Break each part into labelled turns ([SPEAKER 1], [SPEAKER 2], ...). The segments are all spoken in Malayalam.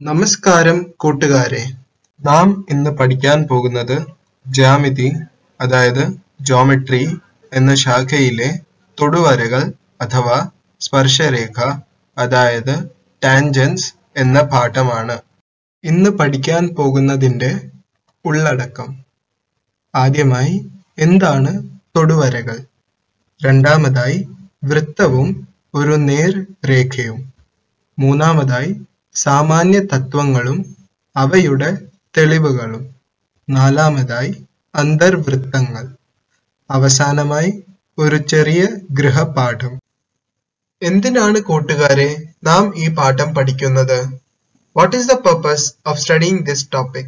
[SPEAKER 1] നമസ്കാരം കൂട്ടുകാരെ, നാം ഇന്ന് പഠിക്കാൻ പോകുന്നത് ജ്യാമിതി അതായത് ജോമെട്രി എന്ന ശാഖയിലെ തൊടുവരകൾ അഥവാ സ്പർശരേഖ അതായത് ടാൻജൻസ് എന്ന പാഠമാണ്. ഇന്ന് പഠിക്കാൻ പോകുന്നതിൻ്റെ ഉള്ളടക്കം: ആദ്യമായി എന്താണ് തൊടുവരകൾ, രണ്ടാമതായി വൃത്തവും ഒരു നേർരേഖയും, മൂന്നാമതായി സാമാന്യ തത്വങ്ങളും അവയുടെ തെളിവുകളും, നാലാമതായി അന്തർവൃത്തങ്ങൾ, അവസാനമായി ഒരു ചെറിയ ഗൃഹപാഠം. എന്തിനാണ് കൂട്ടുകാരെ നാം ഈ പാഠം പഠിക്കുന്നത്? What is the purpose of studying this topic?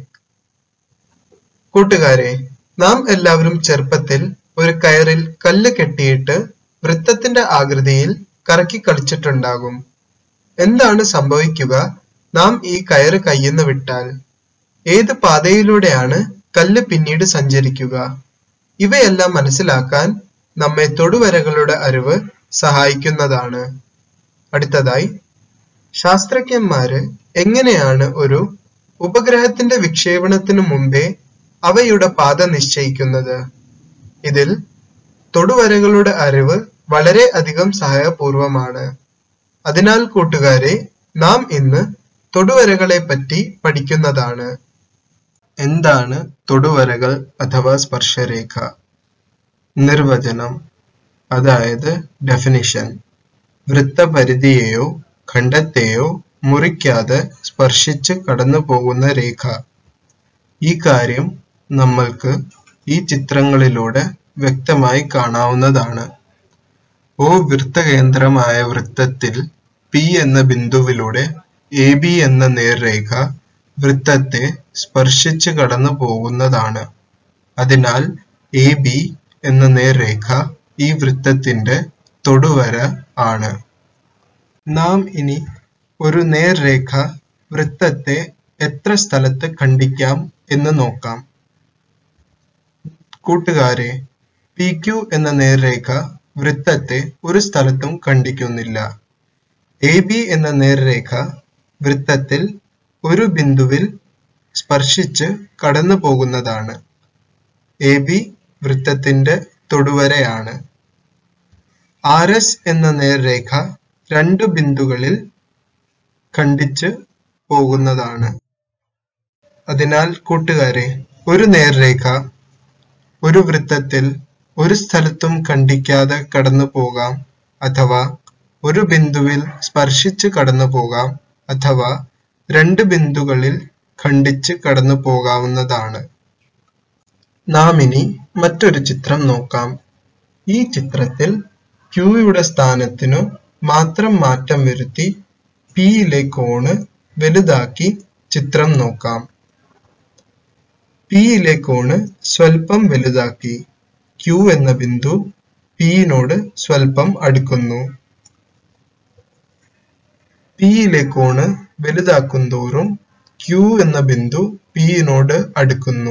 [SPEAKER 1] കൂട്ടുകാരെ, നാം എല്ലാവരും ചെറുപ്പത്തിൽ ഒരു കയറിൽ കല്ല് കെട്ടിയിട്ട് വൃത്തത്തിന്റെ ആകൃതിയിൽ കറക്കി കളിച്ചിട്ടുണ്ടാകും. എന്താണ് സംഭവിക്കുക നാം ഈ കയറ് കയ്യിന്ന് വിട്ടാൽ? ഏത് പാതയിലൂടെയാണ് കല്ല് പിന്നീട് സഞ്ചരിക്കുക? ഇവയെല്ലാം മനസ്സിലാക്കാൻ നമ്മെ തൊടുവരകളുടെ അറിവ് സഹായിക്കുന്നതാണ്. അടുത്തതായി, ശാസ്ത്രജ്ഞന്മാര് എങ്ങനെയാണ് ഒരു ഉപഗ്രഹത്തിന്റെ വിക്ഷേപണത്തിനു മുമ്പേ അവയുടെ പാത നിശ്ചയിക്കുന്നത്? ഇതിൽ തൊടുവരകളുടെ അറിവ് വളരെ അധികം സഹായപൂർവമാണ്. അതിനാൽ കൂട്ടുകാരെ, നാം ഇന്ന് തൊടുവരകളെ പറ്റി പഠിക്കുന്നതാണ്. എന്താണ് തൊടുവരകൾ അഥവാ സ്പർശരേഖ? നിർവചനം അതായത് ഡെഫിനിഷൻ: വൃത്തപരിധിയെയോ ഖണ്ഡത്തെയോ മുറിക്കാതെ സ്പർശിച്ച് കടന്നു പോകുന്ന രേഖ. ഈ കാര്യം നമ്മൾക്ക് ഈ ചിത്രങ്ങളിലൂടെ വ്യക്തമായി കാണാവുന്നതാണ്. O വൃത്തകേന്ദ്രമായ വൃത്തത്തിൽ P എന്ന ബിന്ദുവിലൂടെ AB എന്ന നേർരേഖ വൃത്തത്തെ സ്പർശിച്ച് കടന്നു പോകുന്നതാണ്. അതിനാൽ AB എന്ന നേർരേഖ ഈ വൃത്തത്തിന്റെ തൊടുവര ആണ്. നാം ഇനി ഒരു നേർരേഖ വൃത്തത്തെ എത്ര സ്ഥലത്ത് ഖണ്ഡിക്കാം എന്ന് നോക്കാം. കൂട്ടുകാരെ, PQ എന്ന നേർരേഖ വൃത്തത്തെ ഒരു സ്ഥലത്തും ഖണ്ഡിക്കുന്നില്ല. AB എന്ന നേർരേഖ വൃത്തത്തിൽ ഒരു ബിന്ദുവിൽ സ്പർശിച്ച് കടന്നു പോകുന്നതാണ്. AB വൃത്തത്തിന്റെ തൊടുവരയാണ്. RS എന്ന നേർരേഖ രണ്ട് ബിന്ദുകളിൽ ഖണ്ഡിച്ച് പോകുന്നതാണ്. അതിനാൽ കൂട്ടുകാരെ, ഒരു നേർരേഖ ഒരു വൃത്തത്തിൽ ഒരു സ്ഥലത്തും ഖണ്ഡിക്കാതെ കടന്നു പോകാം, അഥവാ ഒരു ബിന്ദുവിൽ സ്പർശിച്ച് കടന്നു പോകാം, അഥവാ രണ്ട് ബിന്ദുകളിൽ ഖണ്ഡിച്ച് കടന്നു പോകാവുന്നതാണ്. നാം ഇനി മറ്റൊരു ചിത്രം നോക്കാം. ഈ ചിത്രത്തിൽ Qയുടെ സ്ഥാനത്തിനു മാത്രം മാറ്റം വരുത്തി Pയിലെ കോണ് വലുതാക്കി ചിത്രം നോക്കാം. Pയിലെ കോണ് സ്വൽപ്പം വലുതാക്കി Q എന്ന ബിന്ദു Pയോട് സ്വൽപ്പം അടുക്കുന്നു. Pയിലെ കോണ് വലുതാക്കുന്തോറും Q എന്ന ബിന്ദു Pയോട് അടുക്കുന്നു.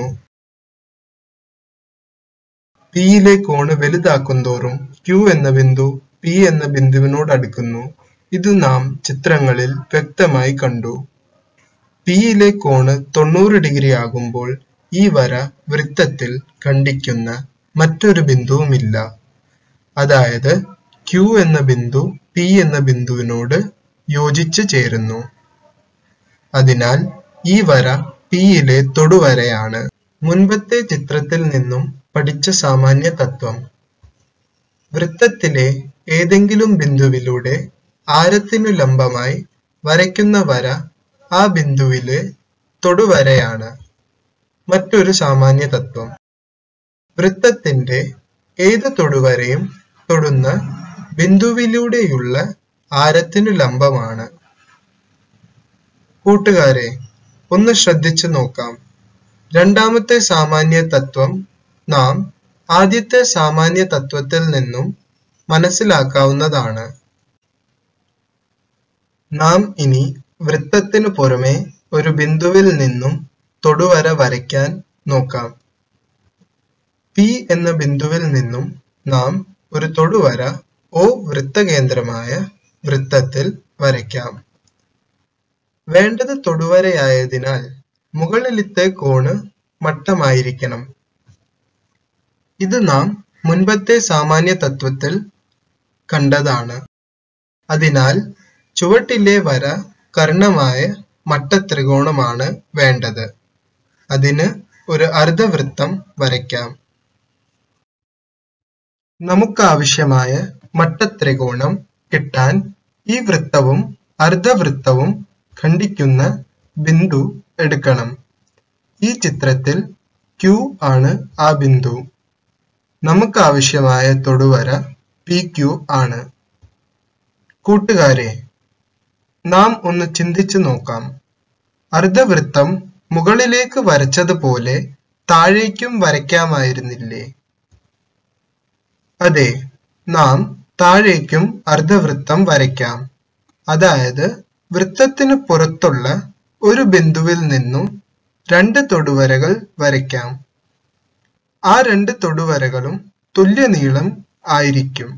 [SPEAKER 1] Pയിലെ കോണ് വലുതാക്കുന്തോറും Q എന്ന ബിന്ദു P എന്ന ബിന്ദുവിനോട് അടുക്കുന്നു. ഇത് നാം ചിത്രങ്ങളിൽ വ്യക്തമായി കണ്ടു. Pയിലെ കോണ് 90 ഡിഗ്രി ആകുമ്പോൾ ഈ വര വൃത്തത്തിൽ ഖണ്ഡിക്കുന്ന മറ്റൊരു ബിന്ദുവുമില്ല. അതായത് Q എന്ന ബിന്ദു P എന്ന ബിന്ദുവിനോട് യോജിച്ച് ചേരുന്നു. അതിനാൽ ഈ വര Pയിലെ തൊടുവരയാണ്. മുൻപത്തെ ചിത്രത്തിൽ നിന്നും പഠിച്ച സാമാന്യ തത്വം: വൃത്തത്തിലെ ഏതെങ്കിലും ബിന്ദുവിലൂടെ ആരത്തിനു ലംബമായി വരയ്ക്കുന്ന വര ആ ബിന്ദുവിലെ തൊടുവരയാണ്. മറ്റൊരു സാമാന്യ തത്വം: വൃത്തത്തിന്റെ ഏത് തൊടുവരയും തൊടുന്ന ബിന്ദുവിലൂടെയുള്ള ആരത്തിനു ലംബമാണ്. കൂട്ടുകാരെ, ഒന്ന് ശ്രദ്ധിച്ചു നോക്കാം. രണ്ടാമത്തെ സാമാന്യ തത്വം നാം ആദ്യത്തെ സാമാന്യ തത്വത്തിൽ നിന്നും മനസ്സിലാക്കാവുന്നതാണ്. നാം ഇനി വൃത്തത്തിനു പുറമെ ഒരു ബിന്ദുവിൽ നിന്നും തൊടുവര വരയ്ക്കാൻ നോക്കാം. P എന്ന ബിന്ദുവിൽ നിന്നും നാം ഒരു തൊടുവര O വൃത്തകേന്ദ്രമായ വൃത്തത്തിൽ വരയ്ക്കാം. വേണ്ടത് തൊടുവരയായതിനാൽ മുകളിലത്തെ കോണ് മട്ടമായിരിക്കണം. ഇത് നാം മുൻപത്തെ സാമാന്യ തത്വത്തിൽ കണ്ടതാണ്. അതിനാൽ ചുവട്ടിലെ വര കർണമായ മട്ടത്രികോണമാണ് വേണ്ടത്. അതിന് ഒരു അർദ്ധവൃത്തം വരയ്ക്കാം. നമുക്കാവശ്യമായ മട്ടത്രികോണം കിട്ടാൻ ഈ വൃത്തവും അർദ്ധവൃത്തവും ഖണ്ഡിക്കുന്ന ബിന്ദു എടുക്കണം. ഈ ചിത്രത്തിൽ Q ആണ് ആ ബിന്ദു. നമുക്കാവശ്യമായ തൊടുവര PQ ആണ്. കൂട്ടുകാരെ, നാം ഒന്ന് ചിന്തിച്ചു നോക്കാം. അർദ്ധവൃത്തം മുകളിലേക്ക് വരച്ചതുപോലെ താഴേക്കും വരയ്ക്കാമായിരുന്നില്ലേ? അതെ, നാം താഴേക്കും അർദ്ധവൃത്തം വരയ്ക്കാം. അതായത് വൃത്തത്തിന് പുറത്തുള്ള ഒരു ബിന്ദുവിൽ നിന്നും 2 തൊടുവരകൾ വരയ്ക്കാം. ആ 2 തൊടുവരകളും തുല്യ നീളം ആയിരിക്കും.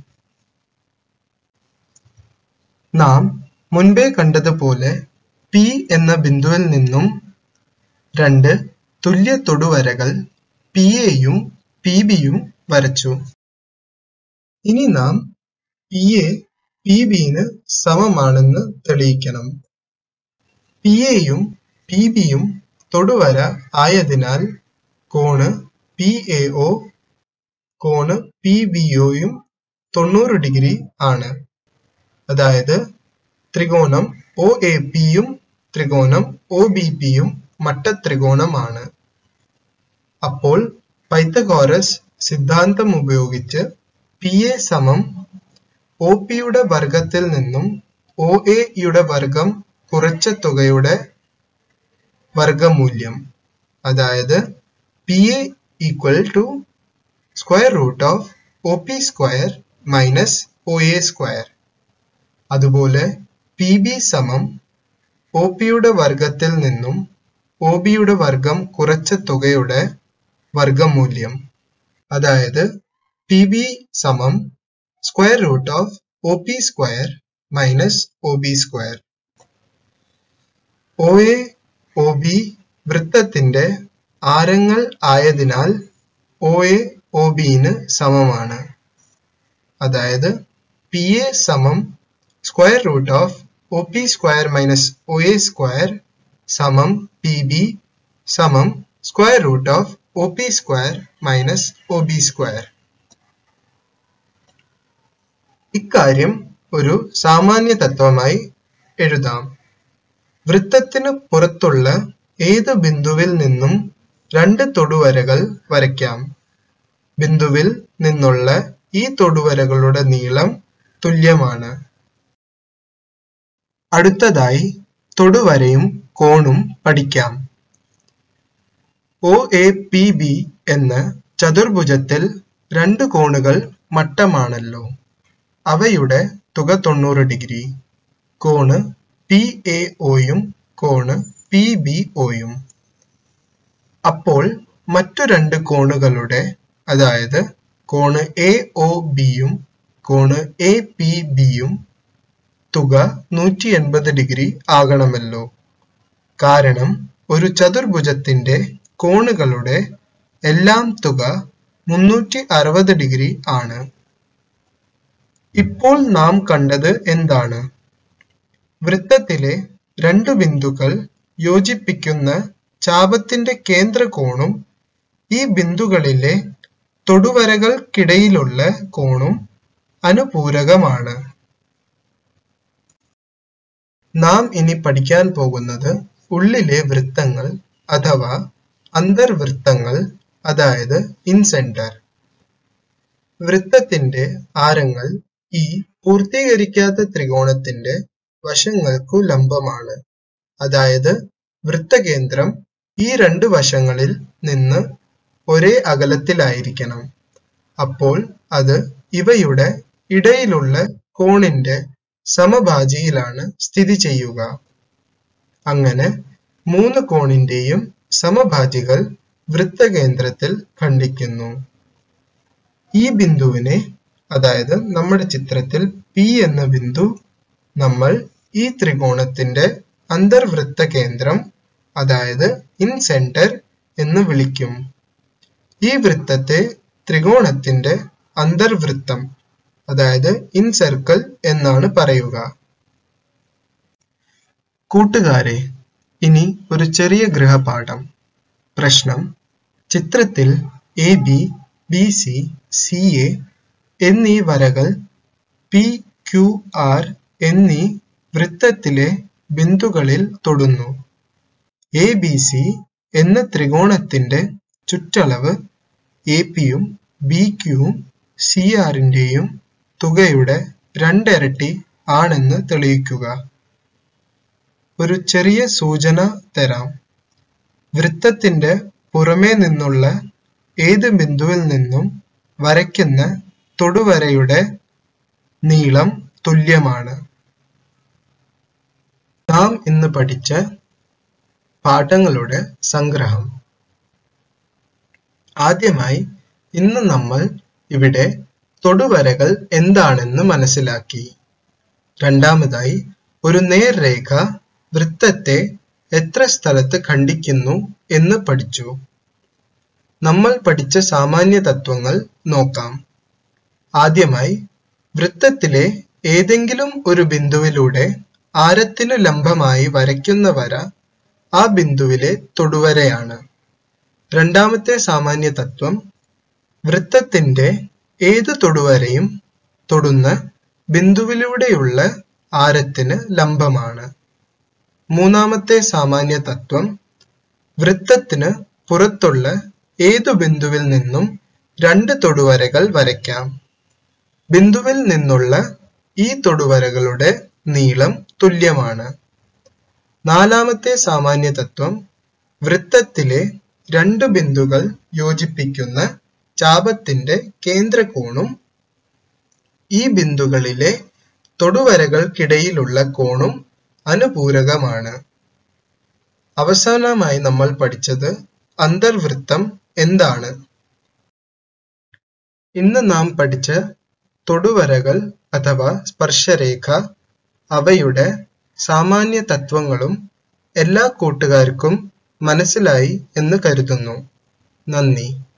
[SPEAKER 1] നാം മുൻപേ കണ്ടതുപോലെ P എന്ന ബിന്ദുവിൽ നിന്നും 2 തുല്യ തൊടുവരകൾ PAയും PBയും വരച്ചു. ഇനി നാം PA PBന് സമമാണെന്ന് തെളിയിക്കണം. PAയും PBയും തൊടുവര ആയതിനാൽ കോണ് PAO കോണ് PBOയും 90 ഡിഗ്രി ആണ്. അതായത് ത്രികോണം OAPയും ത്രികോണം OBPയും മട്ടത്രികോണമാണ്. അപ്പോൾ പൈത്തഗോറസ് സിദ്ധാന്തം ഉപയോഗിച്ച് PA സമം OPയുടെ വർഗത്തിൽ നിന്നും OAയുടെ വർഗം കുറച്ച തുകയുടെ വർഗമൂല്യം, അതായത് PA equal to square root of OP square minus OA square. അതുപോലെ PB സമം OPയുടെ വർഗത്തിൽ നിന്നും OBയുടെ വർഗം കുറച്ച തുകയുടെ വർഗമൂല്യം, അതായത് PB സമം square root of OP square minus OB square. OA OB വൃത്തത്തിന്റെ ആരങ്ങൾ ആയതിനാൽ OA OBന് സമമാണ്. അതായത് PA സമം square root of OP square minus OA square സമം PB സമം square root of OP square minus OB square. ഇക്കാര്യം ഒരു സാമാന്യ തത്വമായി എഴുതാം. വൃത്തത്തിന് പുറത്തുള്ള ഏത് ബിന്ദുവിൽ നിന്നും 2 തൊടുവരകൾ വരയ്ക്കാം. ബിന്ദുവിൽ നിന്നുള്ള ഈ തൊടുവരകളുടെ നീളം തുല്യമാണ്. അടുത്തതായി തൊടുവരയും കോണും പഠിക്കാം. OAPB എന്ന ചതുർഭുജത്തിൽ 2 കോണുകൾ മട്ടമാണല്ലോ. അവയുടെ തുക 90 ഡിഗ്രി. കോണ് PAOയും കോണ് PBOയും. അപ്പോൾ മറ്റു 2 കോണുകളുടെ, അതായത് കോണ് AOBയും കോണ് APBയും തുക 180 ഡിഗ്രി ആകണമല്ലോ. കാരണം ഒരു ചതുർഭുജത്തിന്റെ കോണുകളുടെ എല്ലാം തുക 360 ഡിഗ്രി ആണ്. ഇപ്പോൾ നാം കണ്ടത് എന്താണ്? വൃത്തത്തിലെ 2 ബിന്ദുക്കൾ യോജിപ്പിക്കുന്ന ചാപത്തിന്റെ കേന്ദ്രകോണും ഈ ബിന്ദുകളിലെ തൊടുവരകൾക്കിടയിലുള്ള കോണും അനുപൂരകമാണ്. നാം ഇനി പഠിക്കാൻ പോകുന്നത് ഉള്ളിലെ വൃത്തങ്ങൾ അഥവാ അന്തർവൃത്തങ്ങൾ, അതായത് ഇൻസെന്റർ. വൃത്തത്തിന്റെ ആരങ്ങൾ ഈ പൂർത്തീകരിക്കാത്ത ത്രികോണത്തിന്റെ വശങ്ങൾക്കു ലംബമാണ്. അതായത് വൃത്തകേന്ദ്രം ഈ 2 വശങ്ങളിൽ നിന്ന് ഒരേ അകലത്തിലായിരിക്കണം. അപ്പോൾ അത് ഇവയുടെ ഇടയിലുള്ള കോണിന്റെ സമഭാജിയിലാണ് സ്ഥിതി ചെയ്യുക. അങ്ങനെ 3 കോണിന്റെയും സമഭാജികൾ വൃത്തകേന്ദ്രത്തിൽ ഖണ്ഡിക്കുന്നു. ഈ ബിന്ദുവിനെ, അതായത് നമ്മുടെ ചിത്രത്തിൽ P എന്ന ബിന്ദു, നമ്മൾ ഈ ത്രികോണത്തിന്റെ അന്തർവൃത്ത കേന്ദ്രം അതായത് ഇൻസെന്റർ എന്ന് വിളിക്കും. ഈ വൃത്തത്തെ ത്രികോണത്തിന്റെ അന്തർവൃത്തം അതായത് ഇൻസർക്കിൾ എന്നാണ് പറയുക. കൂട്ടുകാരെ, ഇനി ഒരു ചെറിയ ഗൃഹപാഠം. പ്രശ്നം: ചിത്രത്തിൽ AB, BC, CA എന്നീ വരകൾ PQR എന്നീ വൃത്തത്തിലെ ബിന്ദുക്കളിൽ തൊടുന്നു. ABC എന്ന ത്രികോണത്തിന്റെ ചുറ്റളവ് APയും BQയും CRന്റെയും തുകയുടെ 2 ഇരട്ടി ആണെന്ന് തെളിയിക്കുക. ഒരു ചെറിയ സൂചന തരാം. വൃത്തത്തിന്റെ പുറമേ നിന്നുള്ള ഏത് ബിന്ദുവിൽ നിന്നും വരയ്ക്കുന്ന തൊടുവരയുടെ നീളം തുല്യമാണ്. നാം ഇന്ന് പഠിച്ച പാഠങ്ങളുടെ സംഗ്രഹം. ആദ്യമായി ഇന്ന് നമ്മൾ ഇവിടെ തൊടുവരകൾ എന്താണെന്ന് മനസ്സിലാക്കി. രണ്ടാമതായി ഒരു നേർരേഖ വൃത്തത്തെ എത്ര സ്ഥലത്ത് ഖണ്ഡിക്കുന്നു എന്ന് പഠിച്ചു. നമ്മൾ പഠിച്ച സാമാന്യ തത്വങ്ങൾ നോക്കാം. ആദ്യമായി വൃത്തത്തിലെ ഏതെങ്കിലും ഒരു ബിന്ദുവിലൂടെ ആരത്തിനു ലംബമായി വരയ്ക്കുന്ന വര ആ ബിന്ദുവിലെ തൊടുവരയാണ്. രണ്ടാമത്തെ സാമാന്യ തത്വം: വൃത്തത്തിന്റെ ഏത് തൊടുവരയും തൊടുന്ന ബിന്ദുവിലൂടെയുള്ള ആരത്തിന് ലംബമാണ്. മൂന്നാമത്തെ സാമാന്യ തത്വം: വൃത്തത്തിന് പുറത്തുള്ള ഏതു ബിന്ദുവിൽ നിന്നും 2 തൊടുവരകൾ വരയ്ക്കാം. ബിന്ദുവിൽ നിന്നുള്ള ഈ തൊടുവരകളുടെ നീളം തുല്യമാണ്. നാലാമത്തെ സാമാന്യ തത്വം: വൃത്തത്തിലെ 2 ബിന്ദുക്കൾ യോജിപ്പിക്കുന്ന ചാപത്തിന്റെ കേന്ദ്രകോണും ഈ ബിന്ദുക്കളിലെ തൊടുവരകൾക്കിടയിലുള്ള കോണും അനുപൂരകമാണ്. അവസാനമായി നമ്മൾ പഠിച്ചത് അന്തർവൃത്തം എന്താണ്. ഇന്ന് നാം പഠിച്ച തൊടുവരകൾ അഥവാ സ്പർശരേഖ, അവയുടെ സാമാന്യ തത്വങ്ങളും എല്ലാ കൂട്ടുകാർക്കും മനസ്സിലായി എന്ന് കരുതുന്നു. നന്ദി.